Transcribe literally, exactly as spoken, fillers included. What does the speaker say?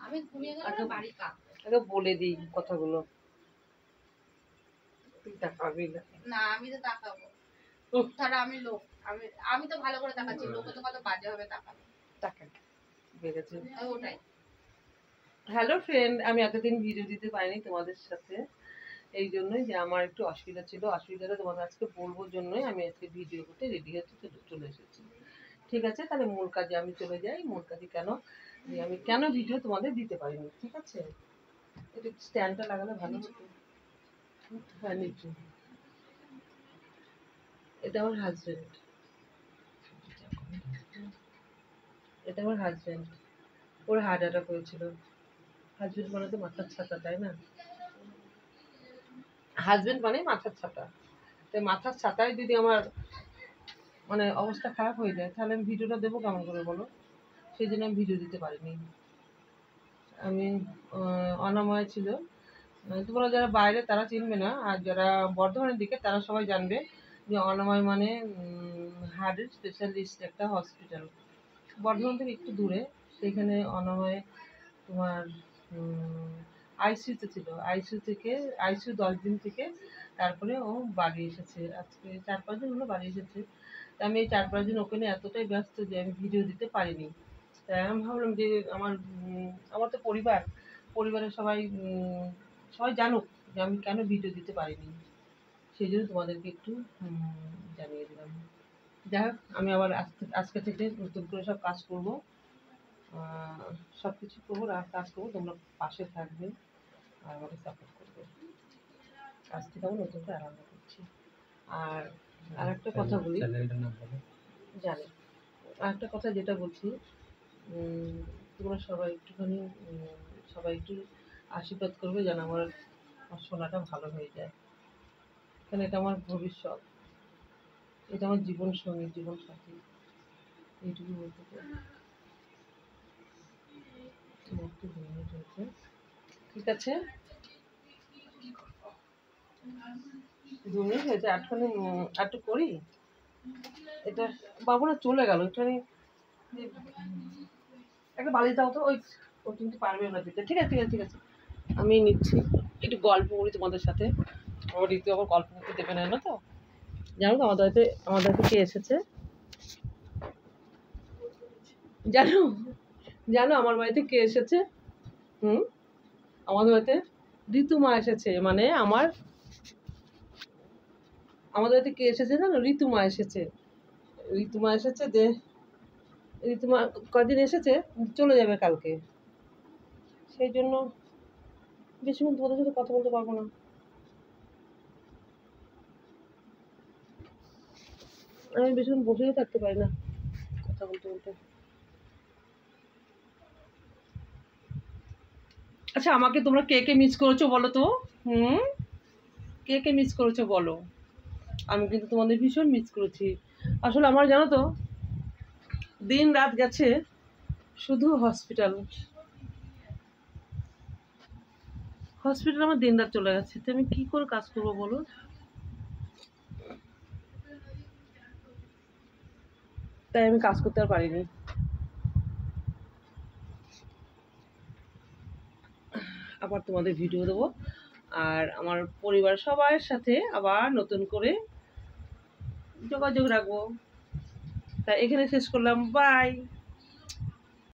আমি ঘুমিয়ে গেলে বাড়ি কাঁপবে। আগে বলে দিই কথাগুলো, তুই তাকাবি না। না আমি তো তাকাবো, তাহলে আমি লোক, আমি আমি তো ভালো করে তাকাচ্ছি, লোকে তো কত বাজে হবে তাকাবে। তাকান বেড়েছে ওটাই। হ্যালো ফ্রেন্ড, আমি এতদিন ভিডিও দিতে পারিনি তোমাদের সাথে, এই জন্যই যে আমার একটু অসুবিধা ছিল। অসুবিধাটা তোমাদের আজকে বলবোর জন্যই আমি আজকে ভিডিও করতে রেডি হতে চলে এসেছি। ঠিক আছে, তাহলে মূল কাজে আমি চলে যাই। মূল কাজে কেন যে আমি কেন ভিডিও তোমাদের দিতে পারিনি, ঠিক আছে? একটু স্ট্যান্ডটা লাগালে ভালো হতো। হ্যাঁ নিচু। এটা আমার হাজবেন্ড, এটা আমার হাজবেন্ড। ওর হার্ট অ্যাটাক হয়েছিল। হাজবেন্ড মানে তো মাথার ছাতা, তাই না? হাজবেন্ড মানে মাথার ছাতা। তো মাথার ছাতায় যদি আমার মানে অবস্থা খারাপ হয়ে যায়, তাহলে আমি ভিডিওটা দেবো কেমন করে বলো? সেই জন্য আমি ভিডিও দিতে পারিনি। আমি অনাময় ছিল, তোমরা যারা বাইরে তারা চিনবে না, আর যারা বর্ধমানের দিকে তারা সবাই জানবে যে অনাময় মানে হার্টের স্পেশালিস্ট একটা হসপিটাল, বর্ধমান থেকে একটু দূরে। সেইখানে অনাময় তোমার আইসিইউতে ছিল। আইসিইউ থেকে আইসিইউ দশ দিন থেকে তারপরে ও বাড়ি এসেছে। আজকে চার পাঁচ দিন হলো বাড়ি এসেছে। তা আমি এই চার পাঁচ দিন ওখানে এতটাই ব্যস্ত যে আমি ভিডিও দিতে পারিনি। তাই আমি ভাবলাম যে আমার আমার তো পরিবার, পরিবারের সবাই সবাই জানুক যে আমি কেন ভিডিও দিতে পারিনি, সেই জন্য তোমাদেরকে একটু জানিয়ে দিলাম। যাই হোক, আমি আবার আজকে আজকে থেকে নতুন করে সব কাজ করবো, সব কিছু করবো, কাজ করবো, তোমরা পাশে থাকবে আর আমাকে সাপোর্ট করবে। আজ থেকে আমি নতুন করে আরম্ভ করছি। আর আর একটা কথা বলি, জানি আর একটা কথা যেটা বলছি, তোমরা সবাই একটুখানি সবাই একটু আশীর্বাদ করবে যেন আমার সোনাটা ভালো হয়ে যায়। কারণ এটা আমার ভবিষ্যৎ, এটা আমার জীবন সঙ্গী, জীবন সাথী, এইটুকু বলতে চাই। ঠিক আছে, দু মিনিট হয়েছে, আটখানি একটু করি। এটা বাবুরা চলে গেল, একটুখানি একটা বালিশ দাও তো, ওই ও কিন্তু পারবে না দিতে। ঠিক আছে ঠিক আছে ঠিক আছে আমি নিচ্ছি, একটু গল্প করি তোমাদের সাথে। আমার ঋতু আবার গল্প করতে দেবে না, না তো? জানো তো আমাদের বাড়িতে আমাদের বাড়িতে কে এসেছে? জানো জানো আমার বাড়িতে কে এসেছে? হুম আমাদের বাড়িতে ঋতুমা এসেছে। মানে আমার আমাদের বাড়িতে কে এসেছে জানো? ঋতুমা এসেছে। ঋতুমা এসেছে যে ঋতুমা কদিন এসেছে, চলে যাবে কালকে। সেই জন্য বেশিক্ষণ তোমাদের সাথে কথা বলতে পারবো না। আমি বেশিক্ষণ বসেও থাকতে পারি না কথা বলতে বলতে। আচ্ছা, আমাকে তোমরা কে কে মিস করেছো বলো তো? হুম কে কে মিস করেছো বলো? আমি কিন্তু তোমাদের ভীষণ মিস করেছি। আসলে আমার জানো তো দিন রাত গেছে শুধু হসপিটাল হসপিটাল আমার দিন রাত চলে গেছে। তো আমি কি করে কাজ করবো বলো? তাই আমি কাজ করতে আর পারিনি। আবার তোমাদের ভিডিও দেবো, আর আমার পরিবার সবার সাথে আবার নতুন করে যোগাযোগ রাখবো। তাই এখানে শেষ করলাম, বাই।